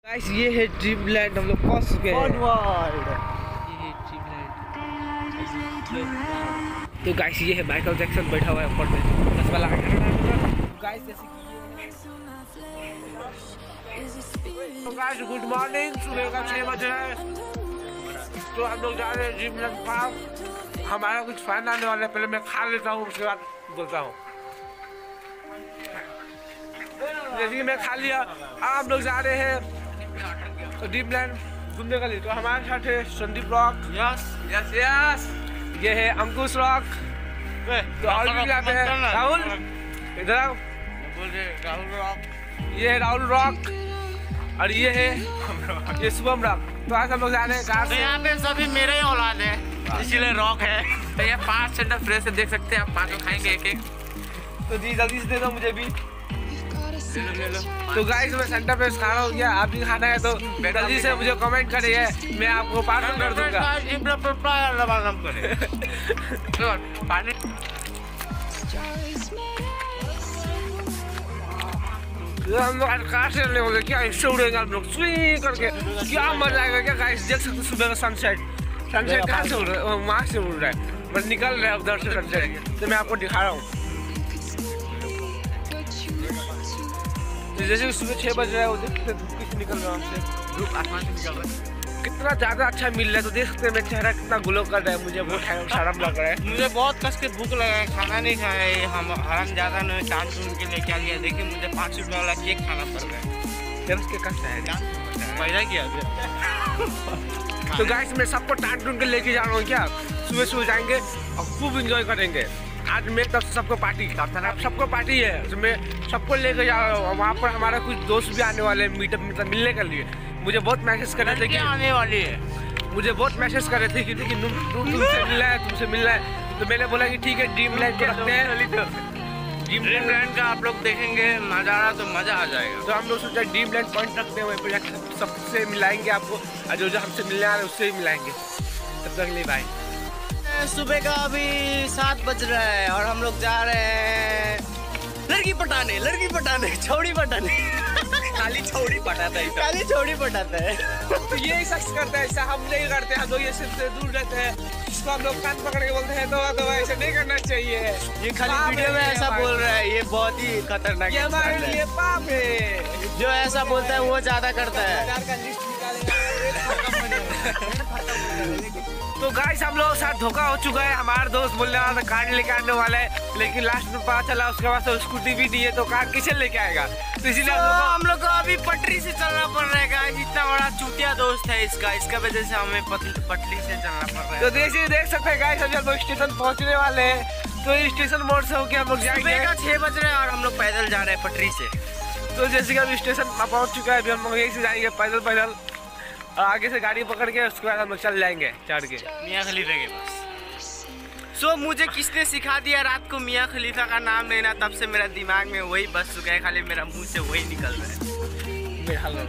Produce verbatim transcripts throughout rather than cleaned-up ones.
Guys ये है dream land, हम लोग पहुंच चुके हैं। ये है ड्रीम लैंड। तो गाइस ये है माइकल जैक्सन बैठा हुआ है ऊपर में बस वाला। गाइस जैसे कि तो गाइस गुड मॉर्निंग, सुबह का छह बज रहा है। तो हम लोग जा रहे हैं ड्रीम लैंड पार्क। हमारा कुछ फैन आने वाला है, पहले मैं खा लेता हूँ उसके बाद बोलता हूँ। जैसे कि मैं खा लिया, आप लोग जा रहे हैं ड्रीम लैंड घूमने के लिए। तो हमारे साथ है Sandeep Rock, yes yes yes, ये है अंकुश रॉक, तो और भी जाते हैं राहुल, इधर आओ, राहुल रॉक, ये है राहुल रॉक, और ये है ये शुभम रॉक। तो आज हम लोग जा रहे हैं कार तो से। यहाँ पे सभी मेरे ही औलाद है, इसीलिए रॉक है। तो ये पाँच सेंटर फ्रेश से देख सकते हैं आप, पाँचों खाएंगे एक एक। तो जी जल्दी से दे दो मुझे भी। ले लो ले लो। तो गाइस मैं सेंटर पे खा रहा हूँ, क्या आप भी खाना है तो जल्दी से मुझे कमेंट करिए, मैं आपको पार्सल कर दूंगा। पानी हम लोग आज कार से चलने वाले, क्या इससे उड़ेंगे हम लोग स्विंग करके, क्या मजा आएगा। क्या गाइस देख सकते सुबह का सनसेट, सनसेट कहाँ से उड़ रहा है, वहाँ से उड़ रहा है, बस निकल रहा है उधर से सनसेट। तो मैं आपको दिखा रहा हूँ। जैसे कि सुबह छः बज रहा है, वो देख सकते धूप किस निकल रहा है हमसे, धूप आसमान से निकल रहा है, कितना ज़्यादा अच्छा मिल रहा है। तो देख सकते हैं मेरा चेहरा कितना ग्लो कर रहा है, मुझे बहुत शर्म लग रहा है। मुझे बहुत कस के भूख लगा है, खाना नहीं खाया है। हम हराम ज़्यादा ने चांद चुन के लेके आ लिया। देखिए मुझे पाँच रुपये वाला केक खाना पड़ रहा है। फिर उसके कष्ट है पैदा किया गया। तो गाइस मैं सबको टांट टूट के लेके जा रहा हूँ। क्या सुबह सुबह जाएंगे और खूब इंजॉय करेंगे। आज मेरे तरफ से सबको पार्टी, अब सबको पार्टी है, तो मैं सबको लेके जा रहा हूँ। वहाँ पर हमारा कुछ दोस्त भी आने वाले हैं मीटअप मतलब मिलने के लिए। मुझे बहुत मैसेज कर रहे थे कि आने वाली है, मुझे बहुत मैसेज कर रहे थे कि तुम तुमसे मिलना है, तुमसे मिलना है। तो मैंने बोला कि ठीक है ड्रीम लैंड रखते हैं। ड्रीम लैंड का आप लोग देखेंगे नज़ारा तो मज़ा आ जाएगा। तो हम लोग सोचा ड्रीम लैंड पॉइंट रखते हैं, वहीं पर जाकर सबसे मिलाएंगे आपको, और जो जो हमसे मिलने आ रहे हैं उससे ही मिलाएंगे। तब तक लिए बाय। सुबह का अभी सात बज रहा है और हम लोग जा रहे हैं लड़की पटाने, लड़की पटाने, छौड़ी पटाने। खाली छौड़ी पटाता है, खाली छौड़ी पटाता है। तो ये शख्स करता है, ऐसा हम नहीं करते। हम लोग ये सिर्फ दूर रहते हैं, इसको हम लोग कान पकड़ के बोलते हैं तो तो ऐसे नहीं करना चाहिए। ये खाली वीडियो में ऐसा बोल रहा है, ये बहुत ही खतरनाक ये हमारे लिए पाप है। जो ऐसा बोलता है वो ज्यादा करता है। तो गाइस हम लोग साथ धोखा हो चुका है। हमारा दोस्त बोलने वाला था कार लेके आने वाला है, लेकिन लास्ट में पता चला उसके पास तो स्कूटी भी नहीं है, तो कार किसे लेके आएगा। तो इसीलिए तो हम लोग को अभी पटरी से चलना पड़ रहा है गाइस। इतना बड़ा चूतिया दोस्त है इसका, इसका वजह से हमें पटरी से चलना पड़ रहा है। तो जैसे देख सकते हैं गाइस, अभी हम लोग स्टेशन पहुंचने वाले हैं। तो स्टेशन मोड़ से होके हम लोग जाएंगे। का छह बज रहे हैं और हम लोग पैदल जा रहे हैं पटरी से। तो जैसे कि अभी स्टेशन पहुंच चुका है, अभी हम लोग यहीं से जाएंगे पैदल पैदल, और आगे से गाड़ी पकड़ के उसके बाद हम लोग चल जाएंगे चढ़ के मियाँ खलीफा के पास। सो so, मुझे किसने सिखा दिया रात को मियाँ खलीफा का नाम लेना, तब से मेरा दिमाग में वही बस चुका है, खाली मेरा मुंह से वही निकल रहा है।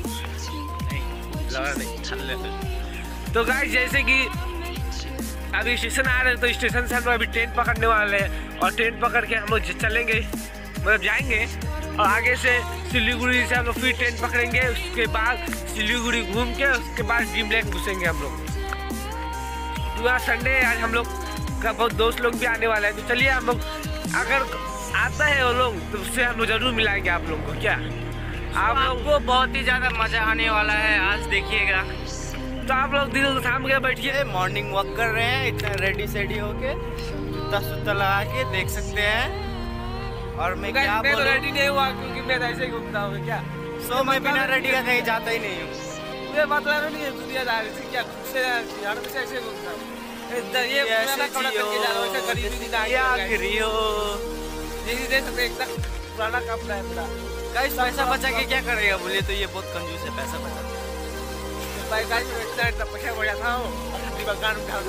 नहीं, तो गाइस जैसे कि अभी स्टेशन आ रहे हैं, तो स्टेशन से हम लोग अभी ट्रेन पकड़ने वाले हैं, और ट्रेन पकड़ के हम लोग चलेंगे, मतलब जाएंगे, और आगे से सिलीगुड़ी से हम लोग फिर ट्रेन पकड़ेंगे। उसके बाद सिलीगुड़ी घूम के उसके बाद ड्रीम लैंड घुसेंगे हम लोग। तो आज संडे है, आज हम लोग का बहुत दोस्त लोग भी आने वाले हैं। तो चलिए हम लोग, अगर आता है वो लोग तो उससे हम लोग जरूर मिलाएंगे आप लोगों को। क्या आप लोग को बहुत ही ज़्यादा मज़ा आने वाला है आज, देखिएगा। तो आप लोग दिल थाम के बैठिए, मॉर्निंग वॉक कर रहे हैं इतना रेडी सेडी होके, जूता सूता लगा के, देख सकते हैं। और मैं क्या मैं तो रेडी नहीं हुआ क्योंकि मैं ऐसे ही घूमता हूँ। क्या सो मैं बिना रेडी का कहीं जाता ही नहीं हूँ। ये मतलब नहीं है दुनिया दार से, क्या खुद से यार से ऐसे घूमता हूँ। ये पुराना कपड़ा पहन के जा रहा हूँ, ऐसे गरीबी नहीं ना क्या गिरियो, जैसे देख सकते एकदम पुराना कपड़ा है पूरा। गाइस पैसा बचा के क्या करेगा बोलिए, तो ये बहुत कंजूस है, पैसा बचा भाई। गाइस में इतना इतना पैसा बढ़िया था वो गान उठा,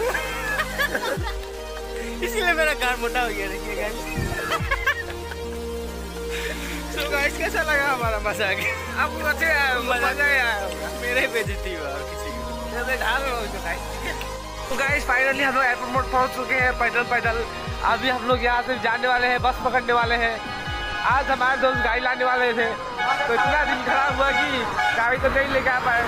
इसीलिए मेरा गान मोटा हो गया। देखिए गाइस, तो गाइस कैसा लगा हमारा मजाक? आपको अच्छे आया, मजा आया? मेरे बेइज्जती हुआ और किसी की मैं ढाल रहा हूँ गाइस। तो गाइस फाइनली हम लोग एयरपोर्ट मोड पहुँच चुके हैं पैदल पैदल। अभी हम लोग यहाँ से जाने वाले हैं, बस पकड़ने वाले हैं। आज हमारे दोस्त गाड़ी लाने वाले थे तो इतना दिन खराब हुआ कि गाड़ी तो नहीं लेके आ पाए।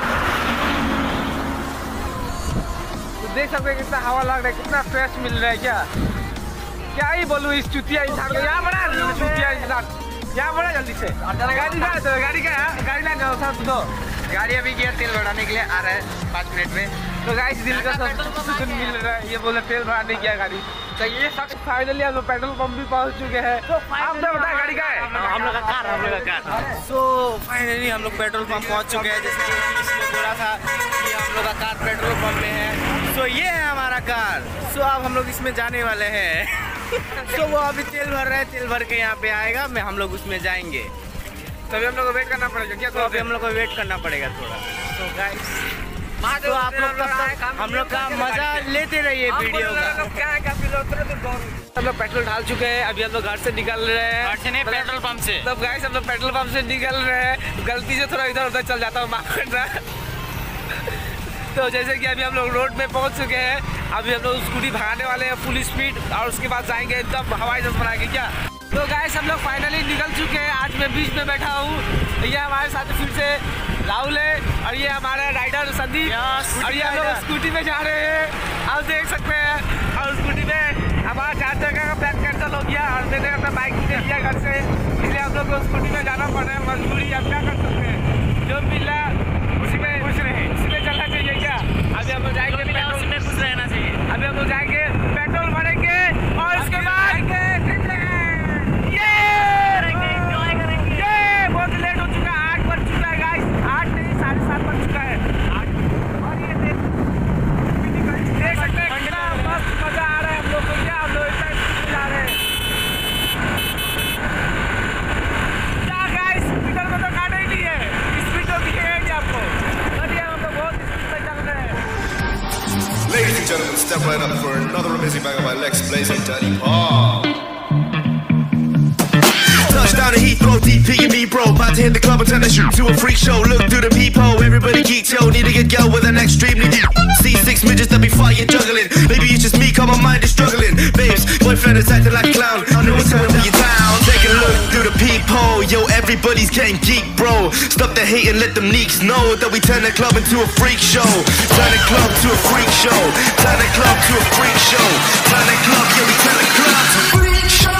तो देख सकते हैं कितना हवा लग रहा है, कितना फ्रेश मिल रहा है। क्या क्या ही बोलूँ इस चुतिया इंसान को। यहाँ बड़ा चुतिया इंसान, यहाँ बड़ा जल्दी से गाड़ी का गाड़ी का गाड़ी लाने साथ दो। गाड़ी अभी गया तेल भराने के लिए आ रहा है पाँच मिनट में। तो गाइस दिल का सुकून मिल रहा है। ये बोले तेल भराने गया गाड़ी। तो ये सब फाइनली हम लोग पेट्रोल पंप भी पहुंच चुके हैं। आप तो बता गाड़ी का है? हम लोग का कार हम लोग का कार सो फाइनली हम लोग पेट्रोल पंप पहुंच चुके हैं। जैसे कि इसमें बोला था कि हम लोग का कार पेट्रोल पंप में है। सो ये है हमारा कार। सो अब हम लोग इसमें जाने वाले हैं। सो वो अभी तेल भर रहा है, तेल भर के यहाँ पे आएगा, मैं हम लोग उसमें जाएंगे। तभी हम लोग को वेट करना पड़ेगा क्या? तो अभी हम लोग को वेट करना पड़ेगा थोड़ा। तो गाइस तो आप लोग तब हम लोग का मजा लेते रहिए वीडियो का। क्या है हम लोग पेट्रोल डाल चुके हैं। अभी हम लोग घर से निकल रहे हैं, पेट्रोल पंप से। तब गाइस हम लोग पेट्रोल पंप से निकल रहे हैं। गलती से थोड़ा इधर उधर चल जाता हूँ, माफ करना। तो जैसे कि अभी हम लोग रोड पे पहुंच चुके हैं। अभी हम लोग स्कूटी भगाने वाले हैं फुल स्पीड और उसके बाद जाएंगे एकदम हवाई जहाज बना के। क्या तो गाइस हम लोग फाइनली निकल चुके हैं। आज मैं बीच में बैठा हूँ। ये हमारे साथ फिर से राहुल है और ये हमारा राइडर संदीप और ये हम लोग स्कूटी में जा रहे हैं, आप देख सकते हैं। और स्कूटी में हमारा चार जगह का प्लान कैंसिल हो गया और मैंने अपना बाइक ले लिया घर से, इसलिए हम लोग को स्कूटी में जाना पड़ रहा है। मजबूरी अब क्या कर सकते हैं, जो मिल रहा उसी में खुश रहे, उसी में चलना चाहिए। क्या अभी हम लोग जाएंगे पेट्रोल, उसी में खुश रहना चाहिए। अभी हम लोग जाएंगे पेट्रोल भरेंगे और उसके बाद बहुत लेट हो चुका है, आठ बज चुका है गाइस, आठ नहीं साढ़े सात बज चुका है। और ये देख देख सकते हैं कितना मस्त मजा आ रहा है हम लोग को। क्या हम लोग इतना स्पीड जा रहे हैं क्या गाइस? इधर को तो काटा ही नहीं है, स्पीड तो दिखेगी आपको। और ये हम लोग बहुत स्पीड में चल रहे हैं। Ladies and gentlemen, step right up for another amazing banger by Lex Blaze and Daddy Paul. Touchdown to Heathrow, D P and me bro, about to hit the club and turn the shoot to a freak show. Look through the peephole, everybody geek yo, need to get girl with an extremely deep. See six midgets that be fighting juggling. Maybe it's just me, cause my mind is struggling. Babes, boyfriend is acting like a clown. I know what's going on you down. Take a look through the peephole, yo, everybody's getting geek bro. Stop the hate and let them leaks know that we turn the club into a freak show. Turn the club to a freak show. Turn the club to a freak show. Turn the club, yeah, we turn the club to a freak show.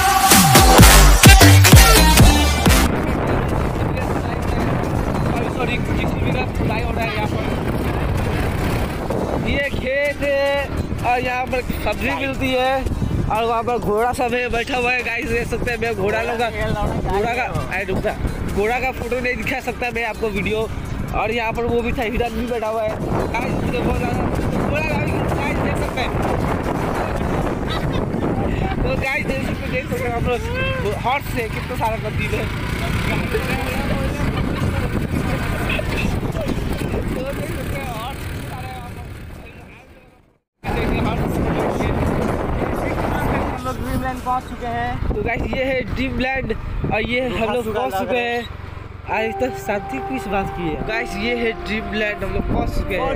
ये खेत है और यहाँ पर सब्जी मिलती है और वहाँ पर घोड़ा सब है बैठा हुआ है। गाइस देख सकते हैं, मैं घोड़ा लोग घोड़ा का आए रुकता घोड़ा का फोटो नहीं दिखा सकता मैं आपको वीडियो। और यहाँ पर वो भी था, हिरन भी बैठा हुआ है। गाइस मुझे बहुत ज़्यादा घोड़ा गाइस देख सकते हैं। तो गाइस देख सकते देख सकते हैं हम लोग हॉर्स से कितना सारा तब्दील है। ड्रीमलैंड पहुंच चुके हैं। तो गाइस ये है ड्रीमलैंड और ये हम लोग पहुंच चुके हैं। आज तक शांति की इस बात की है। गाइस ये है ड्रीमलैंड, हम लोग पहुंच चुके हैं।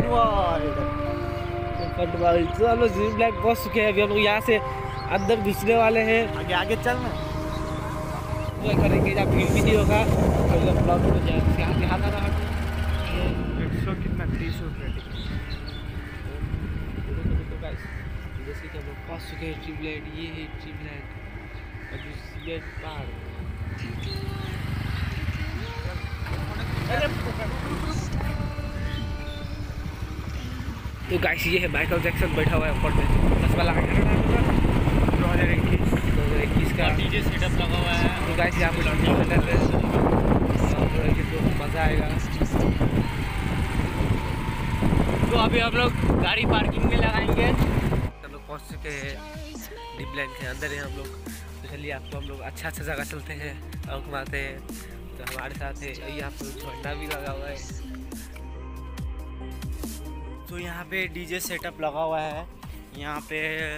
तो हम लोग ड्रीमलैंड पहुंच चुके हैं। अभी हम लोग यहाँ से अंदर घुसने वाले हैं। आगे आगे चलना तो करेंगे जब भीड़ भी नहीं होगा तो ब्लॉग में जाएंगे। यहाँ से हाथ आना कितना तीस रुपये जैसे कि हम लोग पहुँच चुके हैं ड्रीमलैंड। ये है ड्रीमलैंड अभी सीएट पहाड़। तो गाइस ये है माइकल जैक्सन बैठा हुआ है ऊपर में। दस वाला दो हज़ार इक्कीस दो हज़ार इक्कीस का डीजे सेटअप लगा हुआ है। तो गाइस यहाँ पर तो मज़ा आएगा। तो अभी हम लोग गाड़ी पार्किंग में लगाएंगे। हम लोग पहुँच चुके हैं ड्रीमलैंड के अंदर है हम लोग। तो चलिए आपको हम लोग अच्छा अच्छा जगह चलते हैं और घुमाते हैं। तो हमारे साथ है यहाँ पर झंडा भी लगा हुआ है। तो यहाँ पे डीजे सेटअप लगा हुआ है। यहाँ पे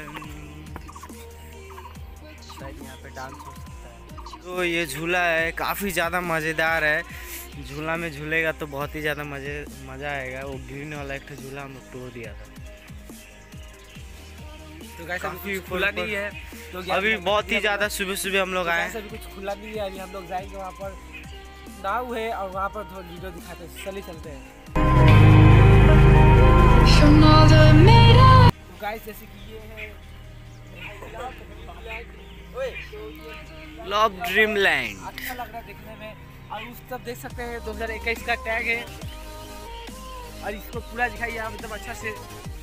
शायद यहाँ पे डांस हो सकता है। तो ये झूला है, काफ़ी ज़्यादा मज़ेदार है। झूला में झूलेगा तो बहुत ही ज़्यादा मज़े मज़ा आएगा। वो ग्रीन वाला एक झूला हम लोग तोड़ दिया था। तो गाइस अभी काफी कुछ खुला ऊपर- नहीं है, तो अभी बहुत ही ज़्यादा सुबह सुबह हम लोग आए। अभी कुछ खुला नहीं है। अभी हम लोग जाएंगे वहाँ पर, नाव है और वहाँ पर थोड़ा वीडियो दिखाते हैं, चलिए चलते हैं। तो गाइस जैसे कि ये है लव ड्रीमलैंड। अच्छा लग रहा है देखने में, और उस तब देख सकते हैं दो हज़ार इक्कीस का टैग है, और इसको पूरा दिखाइए आप एकदम अच्छा से।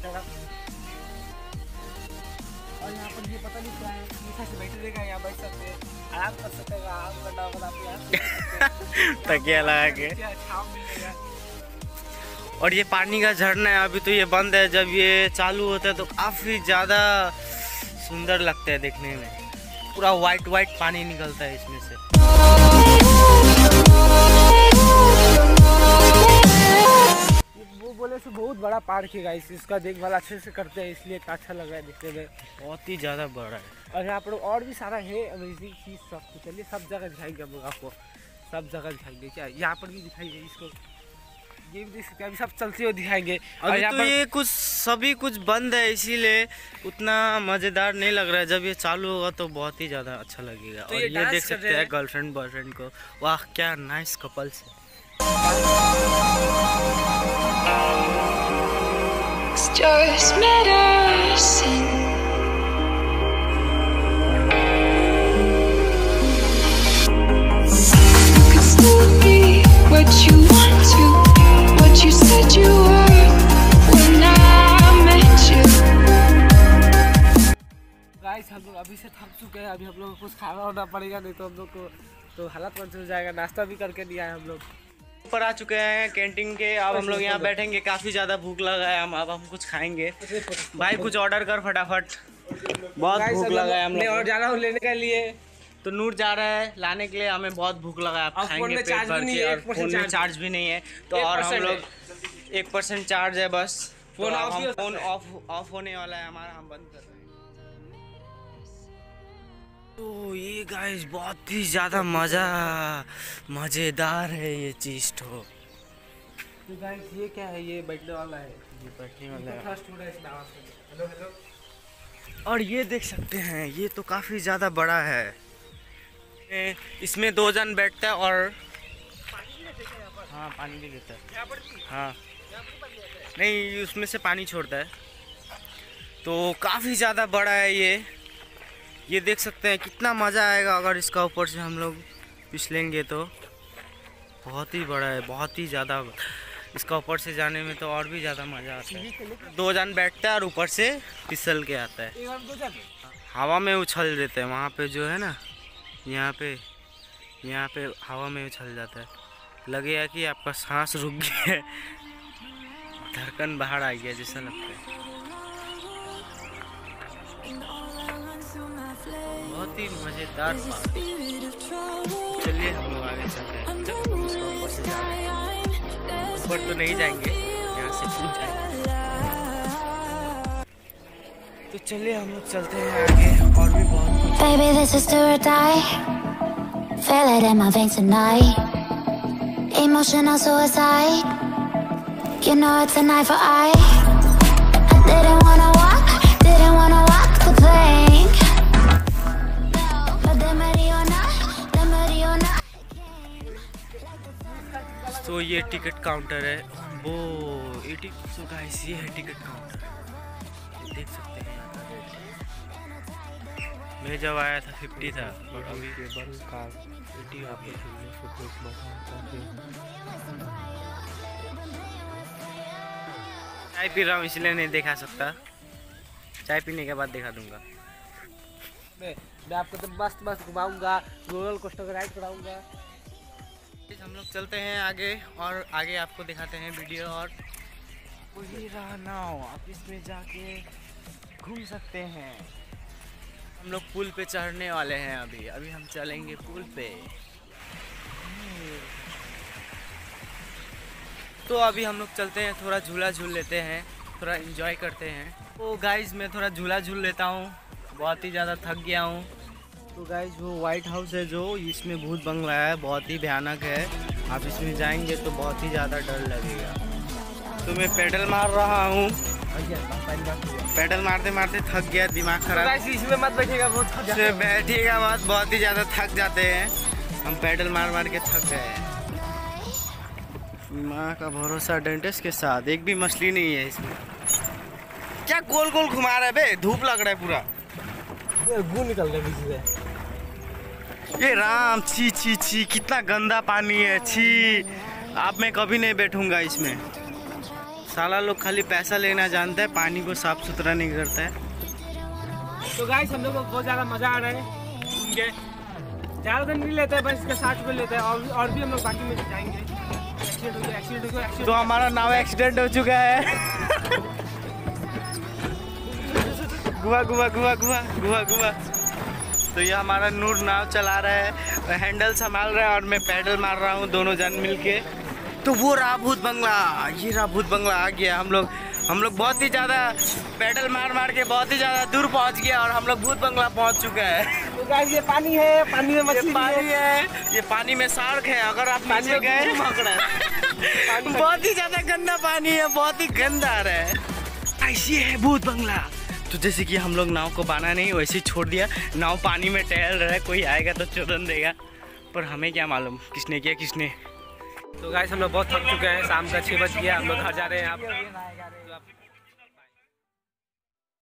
और यहाँ पर ये पता नहीं क्या है, नीचे से बैठे रहेगा, यहाँ बैठ सकते हैं, आराम कर सकते हैं, आराम करना होगा आपको यहाँ तकिया लगा के। छाव मिलेगा। और ये पानी का झरना है, अभी तो ये बंद है, जब ये चालू होता है तो काफ़ी ज़्यादा सुंदर लगता है देखने में। पूरा वाइट वाइट पानी निकलता है इसमें से। वो बोले से बहुत बड़ा पार्क है गाइस, इसका देखभाल अच्छे से करते हैं, इसलिए अच्छा लग रहा है दिखने में। बहुत ही ज़्यादा बड़ा है। और यहाँ पर और भी सारा है अमेजिंग चीज़ सब कुछ। चलिए सब जगह दिखाएंगे हम लोग आपको, सब जगह दिखाएंगे। क्या यहाँ पर भी दिखाएंगे, इसको ये भी देख सकते हैं, अभी सब चलते हुए दिखाएंगे। और अभी यहाँ तो पर ये कुछ सभी कुछ बंद है, इसीलिए उतना मज़ेदार नहीं लग रहा है। जब ये चालू होगा तो बहुत ही ज़्यादा अच्छा लगेगा। तो और ये ये डांस देख कर सकते रहे हैं हैं। गर्लफ्रेंड बॉयफ्रेंड को, वाह क्या नाइस कपल्स है। Just medicine. You could still be what you want to, what you said you were when I met you. Guys हम लोग अभी से थक चुके हैं, अभी हम लोग को कुछ खाना होना पड़ेगा, नहीं तो हम लोग को तो हालत बंद हो जाएगा। नाश्ता भी करके नहीं आए हम लोग। ऊपर आ चुके हैं कैंटीन के, अब हम लोग यहाँ बैठेंगे। काफ़ी ज़्यादा भूख लगा है, हम अब हम कुछ खाएंगे। भाई कुछ ऑर्डर कर फटाफट, बहुत गाइस भूख हम लगा है हम मैं और लोग। जा रहा हूँ लेने के लिए। तो नूर जा रहा है लाने के लिए, हमें बहुत भूख लगा है। आप और फोन खाएंगे में पेट चार्ज भी भर नहीं के, है, और एक परसेंट फोन में चार्ज चार्ज भी नहीं है। तो एक और हम परसेंट लोग एक परसेंट चार्ज है बस। फोन तो ऑफ हम ही हो फोन सकता है। ऑफ ऑफ होने वाला है हमारा, हम बंद कर रहे हैं। तो ये गाइस बहुत ही ज़्यादा मज़ा मज़ेदार है ये चीज़। तो तो गाइस ये क्या है, ये बैठने वाला है, ये बैठने वाला है। फर्स्ट फूड है इस नाव से। Hello hello. और ये देख सकते हैं, ये तो काफ़ी ज़्यादा बड़ा है। ए, इसमें दो जन बैठता है और हाँ पानी भी देता है। हाँ नहीं, उसमें से पानी छोड़ता है। तो काफ़ी ज़्यादा बड़ा है ये ये देख सकते हैं। कितना मज़ा आएगा अगर इसका ऊपर से हम लोग फिसलेंगे तो। बहुत ही बड़ा है, बहुत ही ज़्यादा। इसका ऊपर से जाने में तो और भी ज़्यादा मज़ा आता है। दो जन बैठता है और ऊपर से फिसल के आता है, हवा में उछल देते हैं। वहाँ पे जो है ना, यहाँ पे यहाँ पे हवा में उछल जाता है। लगेगा कि आपका सांस रुक गया है, धड़कन बाहर आ गया जैसा लगता है। बहुत ही मज़ेदार बात। चलिए हम लोग आगे चलते हैं। जब हम इसको ऊपर से जा रहे हैं, ऊपर तो नहीं जाएंगे, यहाँ से कूद जाएंगे। तो चलिए हम लोग चलते हैं आगे, और भी बहुत कुछ। Baby, this is do or die. Feel it in my veins tonight. Emotional suicide. You know it's a knife for eye. I didn't wanna walk, didn't wanna walk the plank. But then Mariona, then Mariona. तो ये ticket counter है वो, ये ticket. So guys ये है ticket counter, ये देख सकते हैं। मैं जब आया था फिफ्टी था, और अभी केबल का एटी आप चाय पी रहा हूँ इसलिए नहीं दिखा सकता। चाय पीने के बाद दिखा दूंगा। मैं मैं आपको तो मस्त मस्त घुमाऊंगा, रोलर कोस्टर राइड कराऊंगा। हम लोग चलते हैं आगे, और आगे आपको दिखाते हैं वीडियो। और वही रहा नाव, आप इसमें जाके घूम सकते हैं। हम लोग पुल पे चढ़ने वाले हैं। अभी अभी हम चलेंगे पुल पे। तो अभी हम लोग चलते हैं, थोड़ा झूला झूल लेते हैं, थोड़ा एंजॉय करते हैं। तो गाइस मैं थोड़ा झूला झूल लेता हूँ, बहुत ही ज़्यादा थक गया हूँ। तो गाइस वो वाइट हाउस है जो, इसमें भूत बंगला है, बहुत ही भयानक है। आप इसमें जाएंगे तो बहुत ही ज़्यादा डर लगेगा। तो मैं पेडल मार रहा हूँ पेडल मारते मारते थक गया, दिमाग खराब। गाइस इसमें मत बैठिएगा, बहुत थक जाते इसमें बैठिएगा मत, बहुत ही ज़्यादा थक जाते हैं हम, पेडल मार मार के थक गए। माँ का भरोसा डेंटिस्ट के साथ, एक भी मछली नहीं है इसमें। क्या गोल गोल घुमा रहा है बे, धूप लग रहा है पूरा, गू निकल रहा है बीच में। ये राम, छी छी छी, कितना गंदा पानी है, छी। अब मैं कभी नहीं बैठूंगा इसमें। साला लोग खाली पैसा लेना जानता है, पानी को साफ सुथरा नहीं करता है। तो गाइस हम लोग को बहुत ज़्यादा मज़ा आ रहा है घूम के। ज़्यादा दिन नहीं लेते हैं, बस इसका साठ रुपये लेते हैं, और और भी हम लोग बाकी में जाएंगे। एक्सीडेंट हो गया, एक्सीडेंट हो गया, एक्सीडेंट। तो हमारा नाव एक्सीडेंट हो चुका है। गुआ गुआ गुआ गुआ गुआ गुआ। तो ये हमारा नूर नाव चला रहा है, हैंडल संभाल रहा है और मैं पैडल मार रहा हूँ, दोनों जन मिलके। तो वो रहा भूत बंगला, ये रहा भूत बंगला आ गया। हम लोग हम लोग बहुत ही ज़्यादा पैडल मार मार के बहुत ही ज़्यादा दूर पहुँच गया और हम लोग भूत बंगला पहुँच चुके हैं। तो गाइस ये पानी है, पानी में मछली ये पानी है, ये पानी में शार्क है। अगर आप नीचे गए, बहुत ही ज़्यादा गंदा पानी है, बहुत ही गंदा आ रहा है। ऐसी है भूत बंगला। तो जैसे कि हम लोग नाव को बाना नहीं, वैसे ही छोड़ दिया, नाव पानी में टहल रहा है, कोई आएगा तो चुदन देगा, पर हमें क्या मालूम किसने किया किसने। तो गाइस हम लोग बहुत थक चुके हैं, शाम का छः बज गया, हम लोग घर जा रहे हैं। आप